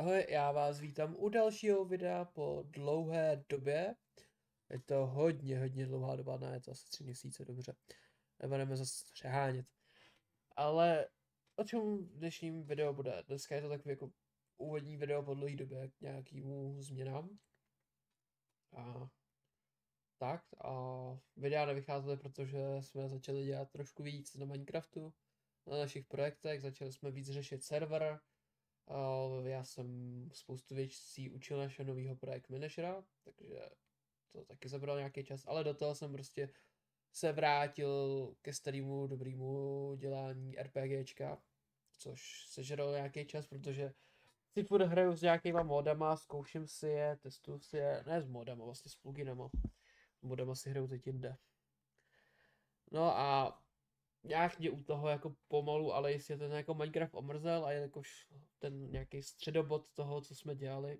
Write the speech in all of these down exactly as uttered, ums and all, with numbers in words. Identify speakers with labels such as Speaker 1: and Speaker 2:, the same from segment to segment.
Speaker 1: Ahoj, já vás vítám u dalšího videa po dlouhé době. Je to hodně, hodně dlouhá doba, ne, je to asi tři měsíce, dobře. Nebudeme zase přehánět. Ale o čem v dnešním videu bude? Dneska je to takový jako úvodní video po dlouhé době k nějakýmu změnám. A tak, a videa nevycházely, protože jsme začali dělat trošku víc na Minecraftu, na našich projektech, začali jsme víc řešit server. Uh, já jsem spoustu věcí učil našeho nového projekt manažera, takže to taky zabralo nějaký čas, ale do toho jsem prostě se vrátil ke starému dobrému dělání RPGčka, což sežralo nějaký čas, protože si furt hraju s nějakýma modama, zkouším si je, testuju si je, ne s modama, vlastně s pluginama. S modama si hraju teď jinde. No a nějak mě u toho jako pomalu, ale jestli ten jako Minecraft omrzel a jakož ten nějaký středobod toho, co jsme dělali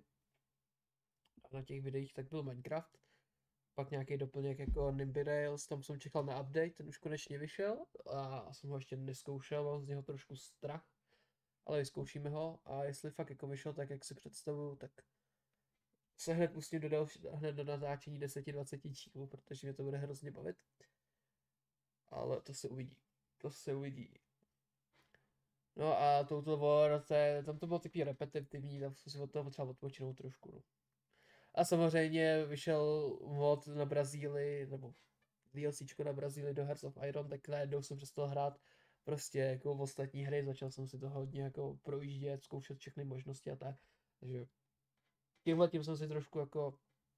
Speaker 1: na těch videích, tak byl Minecraft. Pak nějaký doplněk jako Nimby Rails, tam jsem čekal na update, ten už konečně vyšel a jsem ho ještě neskoušel, mám z něho trošku strach, ale vyzkoušíme ho a jestli fakt jako vyšel tak, jak si představuju, tak se hned pustím do, další, hned do natáčení deset dvacet dílů, protože mě to bude hrozně bavit. Ale to se uvidí. To se uvidí. No a Total War, to je, tam to bylo takový repetitivní, tam jsem si od toho potřeba odpočinout trošku. No. A samozřejmě vyšel mod na Brazílii, nebo DLCčko na Brazílii do Hearts of Iron, tak najednou jsem přestal hrát prostě jako v ostatní hry, začal jsem si to hodně jako projíždět, zkoušet všechny možnosti a tak. Takže tímhle tím jsem si trošku jako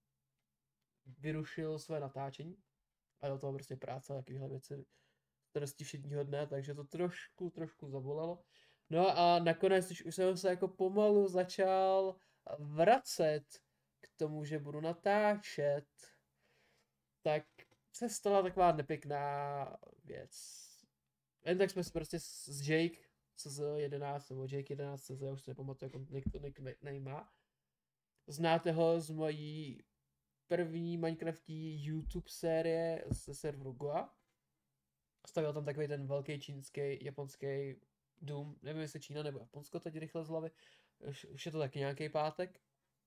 Speaker 1: vyrušil své natáčení a do toho prostě práce a takovéhle věci starosti všedního dne, takže to trošku, trošku zabolelo. No a nakonec, když už jsem se jako pomalu začal vracet k tomu, že budu natáčet, tak se stala taková nepěkná věc. Jen tak jsme si prostě s Jake, C Z jedenáct, nebo Jake jedenáct C Z, já už si nepamatuju, jak on nick, to nickname má. Znáte ho z mojí první Minecraftí YouTube série ze serveru Goa. Stavil tam takový ten velký čínský, japonský dům, nevím jestli Čína nebo Japonsko teď rychle z hlavy, už, už je to taky nějaký pátek.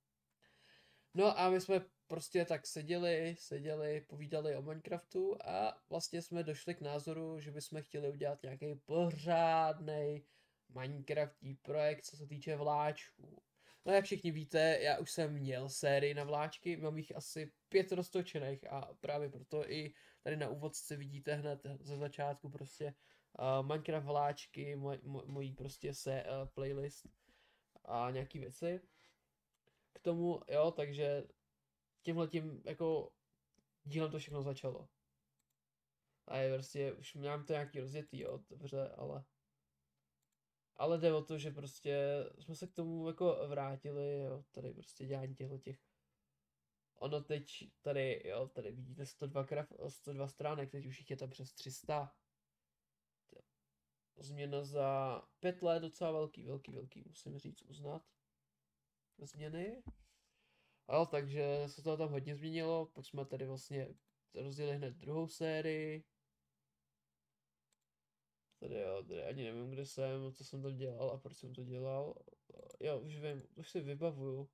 Speaker 1: No a my jsme prostě tak seděli, seděli, povídali o Minecraftu a vlastně jsme došli k názoru, že bychom chtěli udělat nějaký pořádný Minecraftí projekt, co se týče vláčků. No jak všichni víte, já už jsem měl sérii na vláčky, mám jich asi pět roztočených a právě proto i tady na úvodce vidíte hned ze začátku prostě uh, Minecraft vláčky, moj, moj, mojí prostě se uh, playlist a nějaký věci k tomu, jo, takže tímhletím jako dílem to všechno začalo. A je prostě, už mám to nějaký rozjetý, jo, dobře, ale ale jde o to, že prostě jsme se k tomu jako vrátili, jo, tady prostě dělání těchto těch. Ono teď tady, jo, tady vidíte sto dva, graf, sto dva stránek, teď už jich je tam přes tři sta. Změna za pět let, docela velký, velký, velký, musím říct, uznat. Změny. Jo, takže se toho tam hodně změnilo, pak jsme tady vlastně rozdělili hned druhou sérii. Tady jo, tady ani nevím, kde jsem, co jsem tam dělal a proč jsem to dělal. Jo, už vím, už si vybavuju.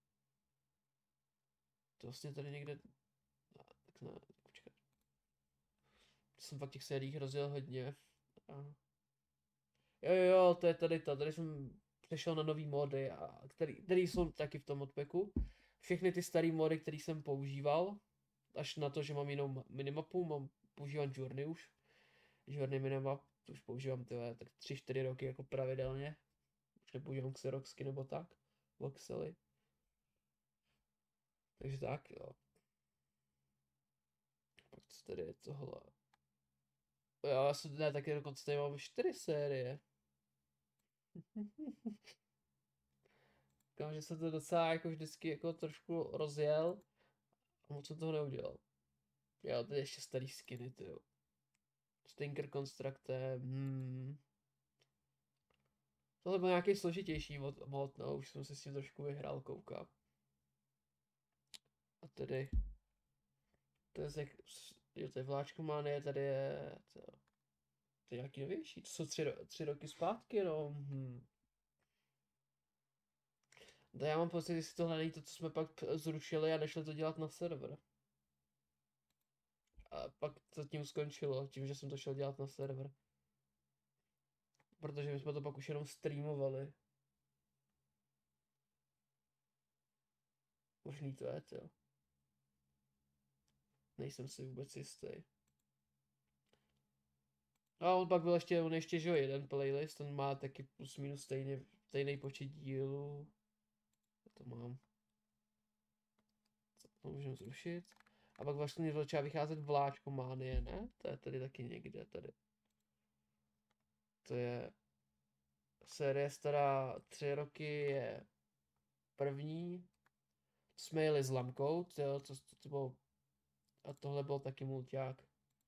Speaker 1: To vlastně tady někde... No, tak ne, počkat. To jsem fakt těch sériích rozdělal hodně. A... Jo, jo, jo, to je tady to, tady jsem přešel na nový mody, a který, který jsou taky v tom modpacku. Všechny ty staré mody, které jsem používal, až na to, že mám jinou minimapu, mám, používám Journey už. Journey minimap, to už používám tyhle, tak tři čtyři roky jako pravidelně. Už nepoužívám Xeroxky nebo tak, voxely. Takže tak, jo. Pak co tady je tohle? Jo, já jsem, ne, taky dokonce tady mám čtyři série. Říkám, že jsem to docela jako vždycky jako trošku rozjel a moc jsem toho neudělal. Jo, tady ještě starý skiny, ty jo. Stinker Constructe, hmm. Tohle byl nějaký složitější mod, mod, no, už jsem se s tím trošku vyhrál, koukám. A tady, to je, jak, jo, to je vláčkomanie, tady je, to, to je nějaký novější, to jsou tři, tři roky zpátky, no, hmm. To já mám pocit, jestli tohle není to, co jsme pak zrušili a nešli to dělat na server. A pak to tím skončilo, tím, že jsem to šel dělat na server. Protože my jsme to pak už jenom streamovali. Možný to je, jo. Nejsem si vůbec jistý. A on pak byl ještě, on ještě, že jo, jeden playlist, on má taky plus minus stejný, stejný počet dílů. Já to mám. Co to můžeme zrušit? A pak vlastně začala vycházet Vláčkománie, ne? To je tady taky někde, tady. To je série stará tři roky, je první. Jsme jeli s Lamkou, to, to, to, to bylo, a tohle byl taky mulťák.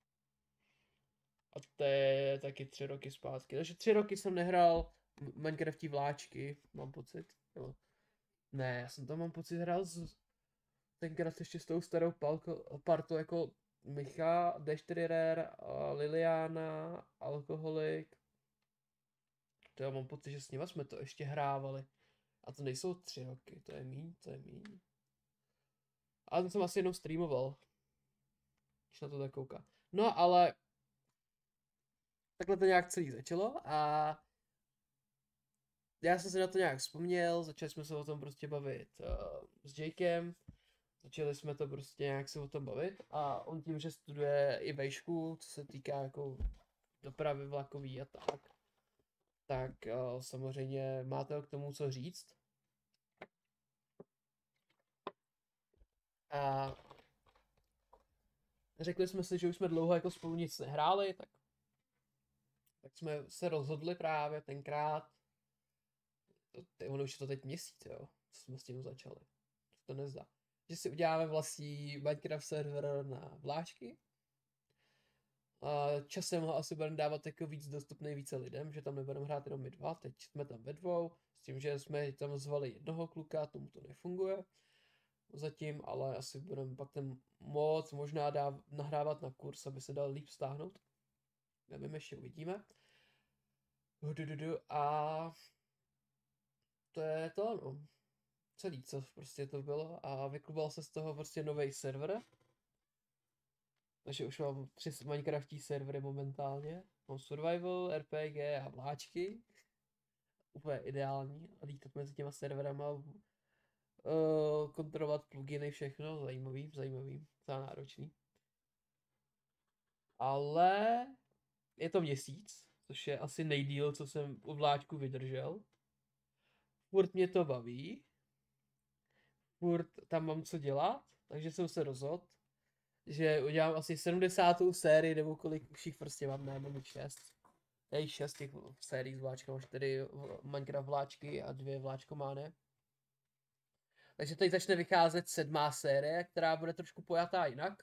Speaker 1: A to je taky tři roky zpátky. Takže tři roky jsem nehrál Minecraftí vláčky, mám pocit. Jo. Ne, já jsem tam mám pocit hrál s, tenkrát ještě s tou starou palko, partou jako Micha, D čtyři Rare, Liliana, Alkoholik. To já mám pocit, že s nima jsme to ještě hrávali. A to nejsou tři roky, to je míň, to je míň. Ale to jsem asi jenom streamoval. Když na to tak kouká. No ale takhle to nějak celý začalo a já jsem se na to nějak vzpomněl, začali jsme se o tom prostě bavit uh, s Jakem, začali jsme to prostě nějak se o tom bavit a on tím, že studuje i vejšku, co se týká jako dopravy vlakový a tak, tak uh, samozřejmě máte k tomu co říct. A řekli jsme si, že už jsme dlouho jako spolu nic nehráli, tak, tak jsme se rozhodli právě tenkrát, to, ono už je to teď měsíc, jo, co jsme s tím začali, to nezdá, že si uděláme vlastní Minecraft server na vláčky. A časem ho asi budeme dávat jako víc dostupný více lidem, že tam nebudeme hrát jenom my dva, teď jsme tam ve dvou, s tím, že jsme tam zvali jednoho kluka, tomu to nefunguje zatím, ale asi budeme pak ten moc možná dá, nahrávat na kurz, aby se dal líp stáhnout. Nevím, ještě uvidíme. A to je to, no. Celý, co prostě to bylo a vyklubal se z toho prostě nový server. Takže už mám tři Minecraftí servery momentálně. Mám survival, R P G a vláčky. Úplně ideální. A lítat mezi těma serverama. Uh, kontrolovat pluginy, všechno. Zajímavý, zajímavý. Docela náročný. Ale je to měsíc, což je asi nejdýl, co jsem u vláčku vydržel. Furt mě to baví. Furt tam mám co dělat, takže jsem se rozhodl, že udělám asi sedmdesátou sérii, nebo kolik už jich prostě mám, ne, mám šest. Je jich šest těch sérií s vláčkama, čtyři Minecraft vláčky a dvě vláčkomány. Takže teď začne vycházet sedmá série, která bude trošku pojatá jinak.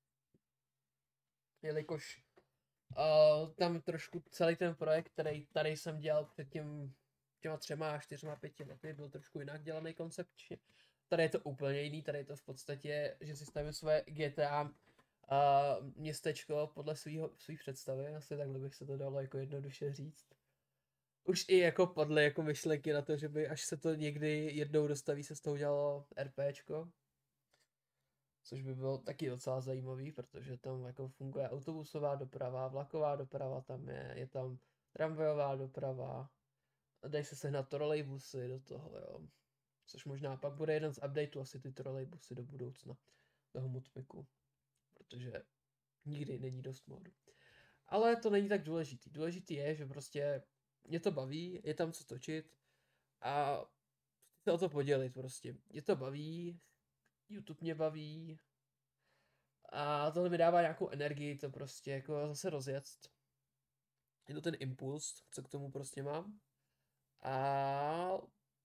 Speaker 1: Jelikož uh, tam trošku celý ten projekt, který tady jsem dělal před tím, těma třema, čtyřma, pěti lety, byl trošku jinak dělaný koncepčně. Tady je to úplně jiný, tady je to v podstatě, že si stavím své G T A uh, městečko podle svýho, svý představy, asi takhle bych se to dalo jako jednoduše říct. Už i jako podle jako myšlenky na to, že by až se to někdy jednou dostaví, se z toho udělalo RPčko. Což by bylo taky docela zajímavý, protože tam jako funguje autobusová doprava, vlaková doprava tam je, je tam tramvajová doprava, dají se sehnat trolejbusy do toho, jo. Což možná pak bude jeden z updateů asi ty trolejbusy do budoucna, toho modpiku, protože nikdy není dost modu. Ale to není tak důležitý. Důležitý je, že prostě mě to baví, je tam co točit a se o to podělit prostě. Mě to baví, YouTube mě baví a tohle mi dává nějakou energii to prostě jako zase rozjet. Je to ten impuls, co k tomu prostě mám. A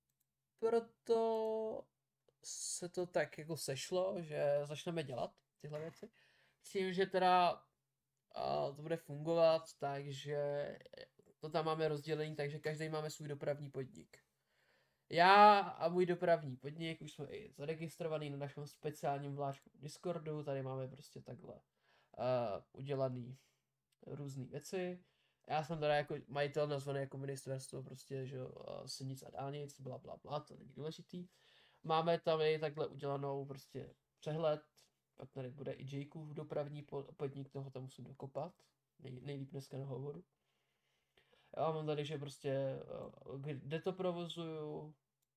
Speaker 1: proto se to tak jako sešlo, že začneme dělat tyhle věci. S tím, že teda a to bude fungovat, takže to tam máme rozdělení, takže každý máme svůj dopravní podnik. Já a můj dopravní podnik už jsme i zaregistrovaný na našem speciálním vláčku Discordu, tady máme prostě takhle uh, udělaný různé věci. já jsem teda jako majitel nazvaný jako ministerstvo prostě, že jo, silnic a dálnic, bla bla bla, to není důležitý. Máme tam i takhle udělanou prostě přehled, pak tady bude i Jakeův dopravní podnik, toho tam musím dokopat, Nej, nejlíp dneska na hovoru. Já mám tady, že prostě, kde to provozuju,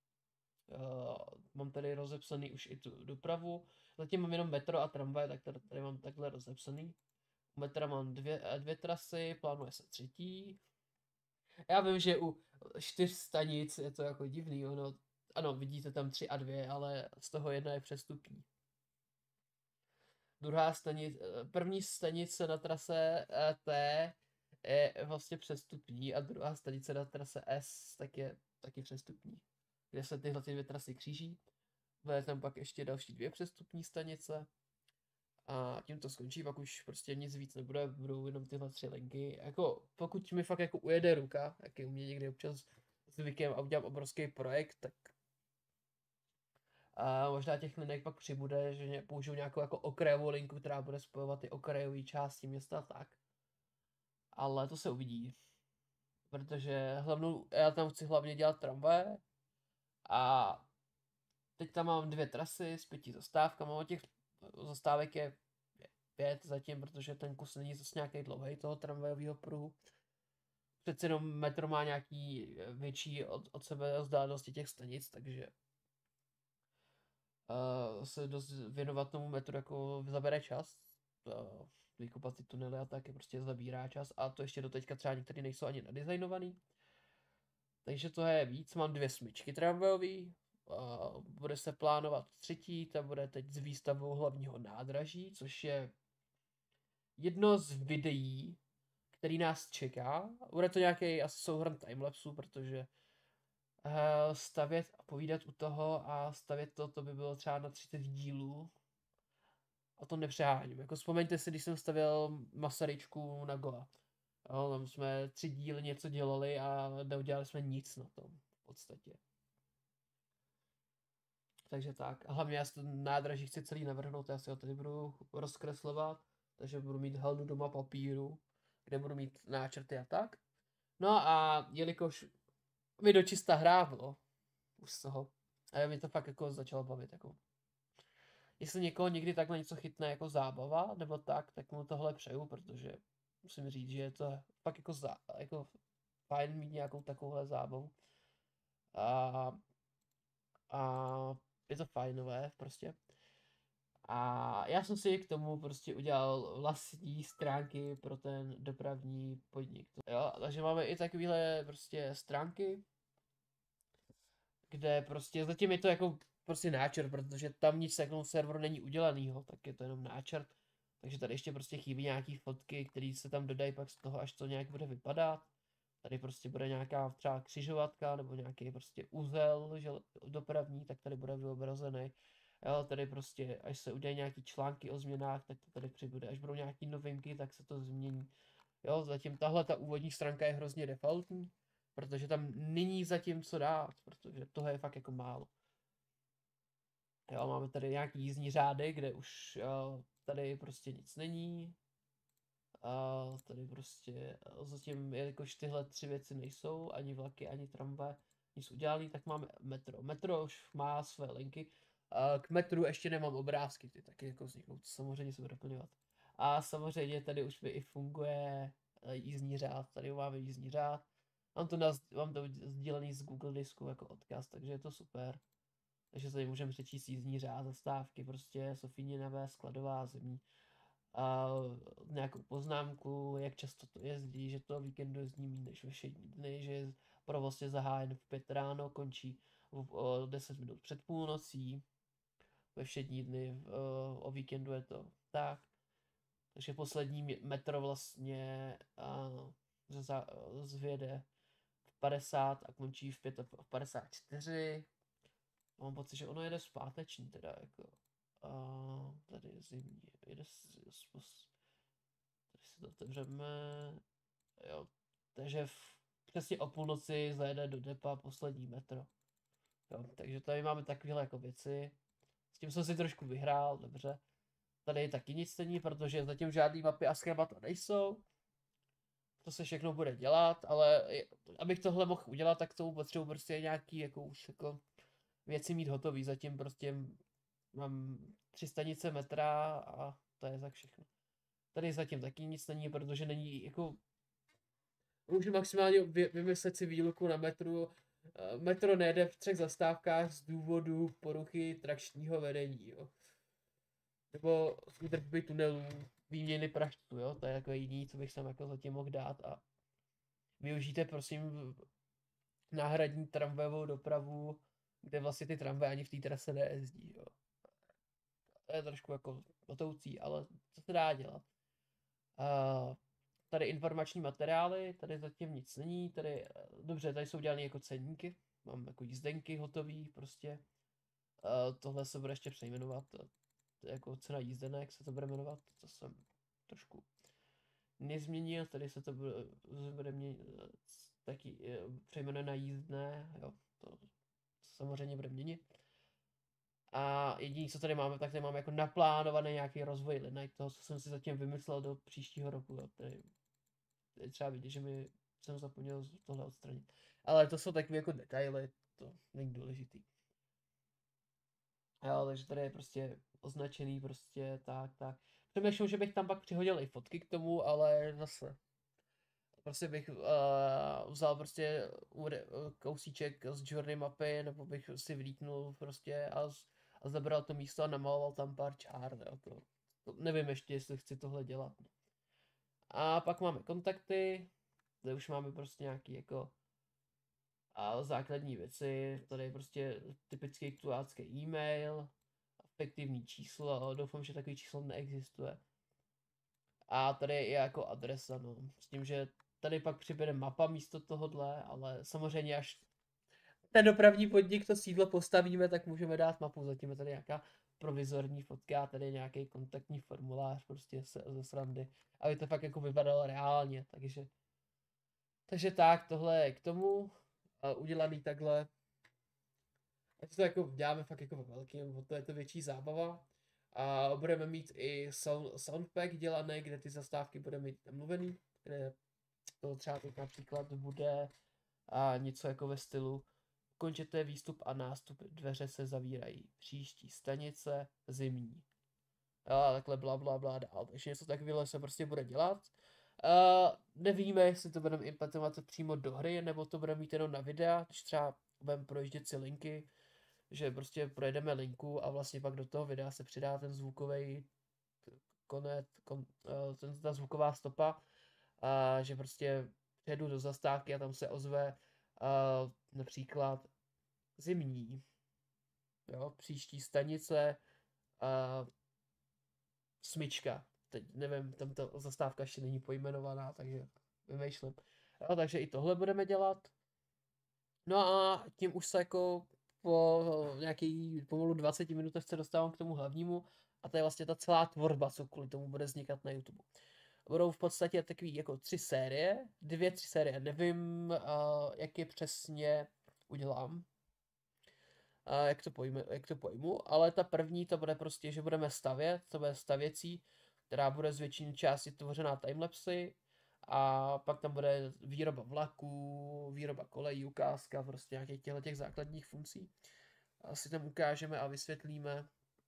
Speaker 1: mám tady rozepsaný už i tu dopravu, zatím mám jenom metro a tramvaj, tak tady, tady mám takhle rozepsaný. U metra mám dvě, dvě trasy, plánuje se třetí. Já vím, že u čtyř stanic je to jako divný, ono, ano, vidíte tam tři a dvě, ale z toho jedna je přestupní. Druhá stanice, první stanice na trase T je vlastně přestupní a druhá stanice na trase S tak je taky přestupní. Kde se tyhle dvě trasy kříží. Bude tam pak ještě další dvě přestupní stanice. A tím to skončí, pak už prostě nic víc nebude, budou jenom tyhle tři linky. Jako, pokud mi fakt jako ujede ruka, jak je u mě někdy občas zvykem a udělám obrovský projekt, tak a možná těch linek pak přibude, že použiju nějakou jako okrajovou linku, která bude spojovat ty okrajové části města tak. Ale to se uvidí. Protože hlavnou, já tam chci hlavně dělat tramvaje a teď tam mám dvě trasy s pěti zastávkami, od těch zastávek je pět zatím, protože ten kus není zase nějaký dlouhý toho tramvajového pruhu. Přece jenom metro má nějaký větší od, od sebe vzdálenosti těch stanic, takže uh, se dost věnovat tomu metru jako zabere čas. Uh, vykopat ty tunely a tak je prostě zabírá čas a to ještě do teďka třeba některý nejsou ani nadizajnovaný. Takže to je víc, mám dvě smyčky tramvajový, uh, bude se plánovat třetí, ta bude teď s výstavou hlavního nádraží, což je jedno z videí, který nás čeká. Bude to nějaký asi souhrn timelapsu, protože uh, stavět a povídat u toho a stavět to, to by bylo třeba na třicet dílů. A to nepřeháním. Jako vzpomeňte si, když jsem stavěl Masaryčku na Goa. Jo, tam jsme tři díly něco dělali a neudělali jsme nic na tom v podstatě. Takže tak. A hlavně já si to nádraží chci celý navrhnout, já si ho tady budu rozkreslovat, takže budu mít haldu doma papíru, kde budu mít náčrty a tak. No a jelikož mi dočista hrávlo už z toho, a mi to fakt jako začalo bavit, jako. Jestli někoho někdy takhle něco chytne jako zábava, nebo tak, tak mu tohle přeju, protože musím říct, že je to fakt jako, zá, jako fajn mít nějakou takovouhle zábavu. A, a je to fajnové prostě. A já jsem si k tomu prostě udělal vlastní stránky pro ten dopravní podnik. Jo, takže máme i takovéhle prostě stránky, kde prostě zatím je to jako prostě náčrt, protože tam nic takového serveru není udělanýho, tak je to jenom náčrt. Takže tady ještě prostě chybí nějaký fotky, které se tam dodají pak z toho, až to nějak bude vypadat. Tady prostě bude nějaká třeba křižovatka nebo nějaký prostě úzel že, dopravní, tak tady bude vyobrazený. Jo, tady prostě, až se udělají nějaký články o změnách, tak to tady přibude. Až budou nějaký novinky, tak se to změní. Jo, zatím tahle ta úvodní stránka je hrozně defaultní, protože tam není zatím co dát, protože toho je fakt jako málo. Jo, máme tady nějaký jízdní řády, kde už jo, tady prostě nic není. A tady prostě zatím, jelikož tyhle tři věci nejsou, ani vlaky, ani tramvaje, nic udělaný, tak máme metro. Metro už má své linky. A k metru ještě nemám obrázky, ty taky jako vzniknou, to samozřejmě se bude doplňovat. A samozřejmě tady už mi i funguje jízdní řád, tady máme jízdní řád. Mám to, na, mám to sdílený z Google disku jako odkaz, takže je to super. Takže tady můžeme přečíst jízdní řád, zastávky, prostě Sofíninové, skladová zemí. A nějakou poznámku, jak často to jezdí, že to víkendu jezdí méně než ve všední dny, že provoz je zahájen v pět ráno, končí v, o deset minut před půlnocí, ve všední dny, o, o víkendu je to tak. Takže poslední metro vlastně a, za, zvěde v padesát a končí v, pět, v padesát čtyři. Mám pocit, že ono jede zpáteční teda, jako. A tady je zimní, jede s, s, s, tady si to otevřeme, jo, takže v, přesně o půlnoci zajede do depa poslední metro. Jo, takže tady máme takovéhle jako věci, s tím jsem si trošku vyhrál, dobře. Tady taky nic není, protože zatím žádný mapy a schémata nejsou. to se všechno bude dělat, ale abych tohle mohl udělat, tak tomu potřebuji prostě nějaký jako už jako věci mít hotový, zatím prostě mám tři stanice metra a to je tak všechno. Tady zatím taky nic není, protože není jako můžu maximálně vy, vymyslet si výluku na metru. Metro nejede v třech zastávkách z důvodu poruchy trakčního vedení, jo. Nebo údržby tunelů, výměny pražců, jo, to je jako jediný, co bych tam jako zatím mohl dát a využijte prosím náhradní tramvajovou dopravu, kde vlastně ty tramvaje ani v té trase nejezdí, jo. To je trošku jako matoucí, ale co se dá dělat. Uh, tady informační materiály, tady zatím nic není, tady, dobře, tady jsou dělané jako ceníky, mám jako jízdenky hotový, prostě. Uh, tohle se bude ještě přejmenovat, to je jako cena jízdenek se to bude jmenovat, to jsem trošku nezměnil, tady se to bude, bude měnit, taky přejmenuje na jízdné, jo, to samozřejmě bude měnit. A jediné, co tady máme, tak tady máme jako naplánovaný nějaký rozvoj linek, toho, co jsem si zatím vymyslel do příštího roku. Jo. Tady, tady třeba vidět, že mi jsem zapomněl tohle odstranit. Ale to jsou takové jako detaily, to není důležitý. Jo, takže tady je prostě označený prostě tak, tak. Přemýšlím, že bych tam pak přihodil i fotky k tomu, ale zase. Prostě bych uh, vzal prostě kousíček z journey mapy, nebo bych si vlítnul prostě a, z, a zabral to místo a namaloval tam pár čár, jo, to, to nevím ještě, jestli chci tohle dělat. A pak máme kontakty, tady už máme prostě nějaký jako a základní věci, tady je prostě typický tuácký e-mail, efektivní číslo, doufám, že takový číslo neexistuje. A tady je jako adresa, no, s tím, že tady pak přibude mapa místo tohohle, ale samozřejmě až ten dopravní podnik to sídlo postavíme, tak můžeme dát mapu, zatím je tady nějaká provizorní fotka, tady nějaký kontaktní formulář prostě se, ze srandy, aby to fakt jako vypadalo reálně, takže takže tak, tohle je k tomu, uh, udělaný takhle, ať to jako děláme fakt jako ve velkým, to je to větší zábava. A budeme mít i sound, soundpack dělaný, kde ty zastávky budeme mít namluvený, kde to třeba teď například bude a něco jako ve stylu končete výstup a nástup, dveře se zavírají, příští stanice, zimní. A takhle bla bla bla dál, takže něco takového se prostě bude dělat. Uh, nevíme, jestli to budeme implementovat přímo do hry, nebo to budeme mít jenom na videa, když třeba budeme projíždět si linky, že prostě projedeme linku a vlastně pak do toho videa se přidá ten zvukový konec, kon, ten, ta zvuková stopa, a že prostě přijedu do zastávky a tam se ozve uh, například zimní, jo, příští stanice, uh, smyčka, teď nevím, tam ta zastávka ještě není pojmenovaná, takže vymýšlím. Jo, takže i tohle budeme dělat. No a tím už se jako po nějaký pomalu dvaceti minutách se dostávám k tomu hlavnímu a to je vlastně ta celá tvorba, co kvůli tomu bude vznikat na YouTube. Budou v podstatě takový jako tři série, dvě, tři série, nevím, uh, jak je přesně udělám, uh, jak, to pojme, jak to pojmu, ale ta první to bude prostě, že budeme stavět, to bude stavěcí, která bude z většiny části tvořená timelapsy, a pak tam bude výroba vlaků, výroba kolejí, ukázka prostě nějakých těchto těch základních funkcí. Asi tam ukážeme a vysvětlíme.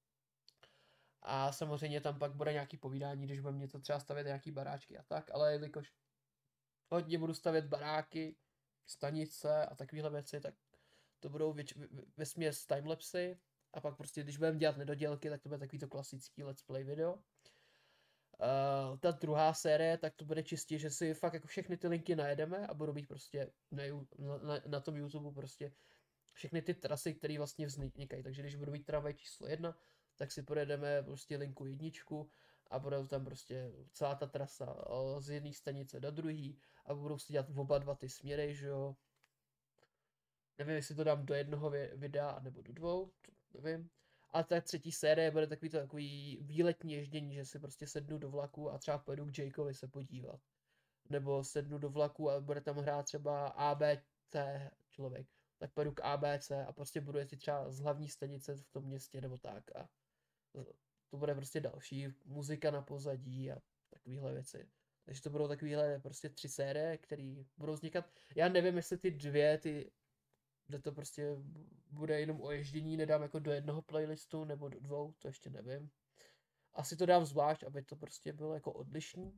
Speaker 1: A samozřejmě tam pak bude nějaký povídání, když budeme něco třeba stavět nějaký baráčky a tak, ale jelikož hodně budu stavět baráky, stanice a takovéhle věci, tak to budou věč, vesměs timelapsy a pak prostě, když budeme dělat nedodělky, tak to bude takový to klasický let's play video. Uh, ta druhá série, tak to bude čistě, že si fakt jako všechny ty linky najedeme a budou být prostě na, na, na tom YouTube prostě všechny ty trasy, které vlastně vznikají. Takže když budu mít tramvaj číslo jedna, tak si projedeme prostě linku jedničku a budou tam prostě celá ta trasa z jedné stanice do druhé a budou si dělat oba dva ty směry, že jo. Nevím, jestli to dám do jednoho videa nebo do dvou, nevím. A ta třetí série bude takový to takový výletní ježdění, že si prostě sednu do vlaku a třeba pojedu k Jakeovi se podívat. Nebo sednu do vlaku a bude tam hrát třeba A B C člověk. Tak pojedu k A B C a prostě budu jezdit třeba z hlavní stanice v tom městě nebo tak. A to bude prostě další muzika na pozadí a takovéhle věci. Takže to budou takovýhle prostě tři série, které budou vznikat. Já nevím, jestli ty dvě, ty, kde to prostě bude jenom o ježdění, nedám jako do jednoho playlistu nebo do dvou, to ještě nevím. Asi to dám zvlášť, aby to prostě bylo jako odlišný.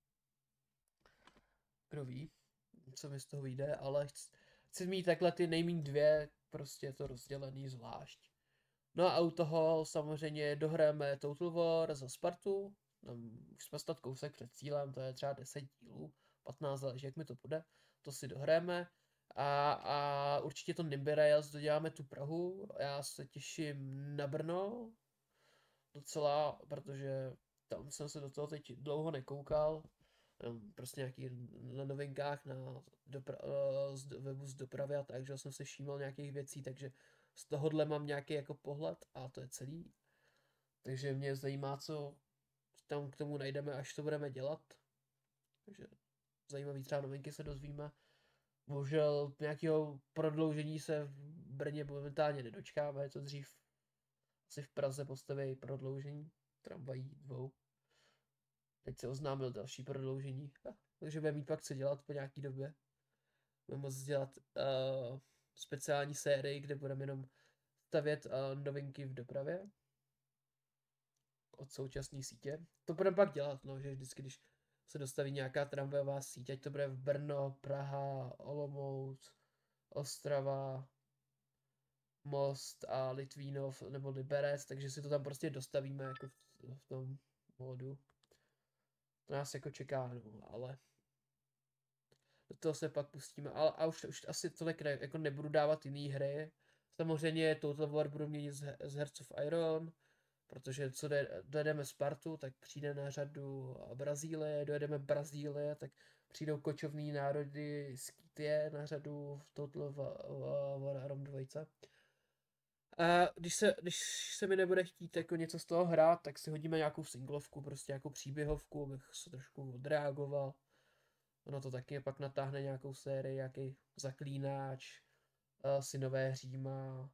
Speaker 1: Kdo ví, co mi z toho vyjde, ale chci, chci mít takhle ty nejmín dvě, prostě to rozdělený zvlášť. No a u toho samozřejmě dohráme Total War za Spartu. Tam už jsme snad kousek před cílem, to je třeba deset dílů, patnáct, záleží, jak mi to bude. To si dohráme. A, a určitě to Nimby Rails doděláme tu Prahu. Já se těším na Brno docela, protože tam jsem se do toho teď dlouho nekoukal. Prostě nějaký na novinkách na dopra- z webu z dopravy a tak, že jsem se všímal nějakých věcí, takže z tohohle mám nějaký jako pohled a to je celý. Takže mě zajímá, co tam k tomu najdeme, až to budeme dělat. Takže zajímavý třeba novinky se dozvíme. Bohužel nějakého prodloužení se v Brně momentálně nedočkáme, je to dřív asi v Praze postaví prodloužení tramvají dvou. Teď se oznámil další prodloužení, takže budeme mít pak co dělat po nějaký době. Budeme moct dělat uh, speciální sérii, kde budeme jenom stavět uh, novinky v dopravě od současné sítě. To budeme pak dělat, no, že vždycky, když se dostaví nějaká tramvajová síť, ať to bude v Brno, Praha, Olomouc, Ostrava, Most a Litvínov nebo Liberec, takže si to tam prostě dostavíme jako v, v tom módu. To nás jako čeká, no, ale do toho se pak pustíme, ale a už, už asi tolik ne, jako nebudu dávat jiné hry. Samozřejmě Total War budu měnit z, z Hearts of Iron, protože co de, dojedeme Spartu, tak přijde na řadu Brazílie, dojedeme Brazílie, tak přijdou kočovní národy Skytie na řadu v Total War Aram dva. A když se, když se mi nebude chtít jako něco z toho hrát, tak si hodíme nějakou singlovku, prostě jako příběhovku, abych se trošku odreagoval. Ono to taky pak natáhne nějakou sérii, nějaký Zaklínač, uh, Synové Říma,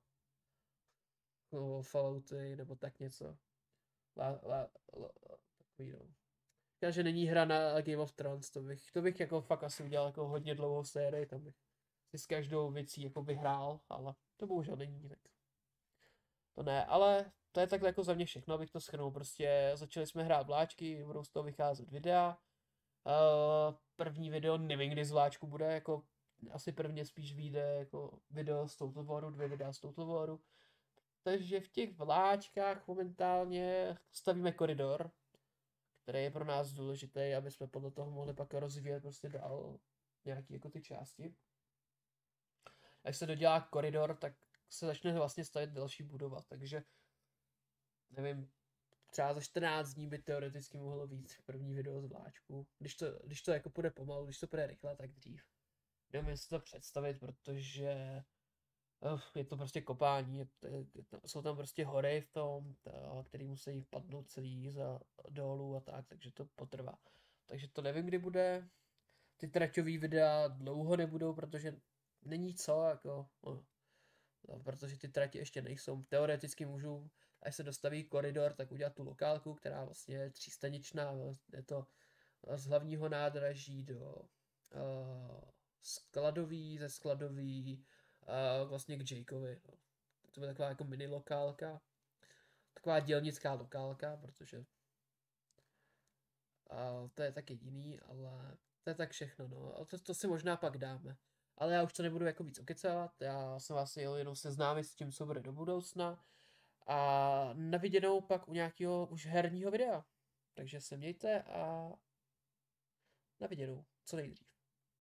Speaker 1: uh, Fallouty, nebo tak něco. La, la, la, takový, no. Říká, že není hra na Game of Thrones, to bych, to bych jako fakt asi udělal jako hodně dlouhou sérii, tam bych si s každou věcí jako vyhrál, ale to bohužel není, tak to ne, ale to je takhle jako za mě všechno, abych to shrnul, prostě začali jsme hrát vláčky, budou z toho vycházet videa. Uh, první video nevím, kdy z vláčku bude, jako asi prvně spíš vyjde jako video z Total Waru, dvě videa z Total Waru. Takže v těch vláčkách momentálně stavíme koridor, který je pro nás důležitý, aby jsme podle toho mohli pak rozvíjet prostě dál nějaký jako ty části. Až se dodělá koridor, tak se začne vlastně stavět další budova, takže nevím, třeba za čtrnáct dní by teoreticky mohlo víc první video z vláčku. Když to, když to jako půjde pomalu, když to půjde rychle, tak dřív. Nevím si to představit, protože uh, je to prostě kopání, je, je, jsou tam prostě hory v tom, ta, který musí padnout celý za dolů a tak, takže to potrvá. Takže to nevím, kdy bude. Ty traťový videa dlouho nebudou, protože není co, jako, no, no, protože ty tratě ještě nejsou. Teoreticky můžu, až se dostaví koridor, tak udělat tu lokálku, která vlastně je třístaničná, je to z hlavního nádraží do uh, skladový, ze skladový uh, vlastně k Jakeovi. No. To je taková jako mini lokálka, taková dělnická lokálka, protože uh, to je tak jediný, ale to je tak všechno, no. A to, to si možná pak dáme. Ale já už to nebudu jako víc okecávat, já jsem vás jel jenom seznámit s tím, co bude do budoucna. A na viděnou pak u nějakého už herního videa. Takže se mějte a na viděnou, co nejdřív.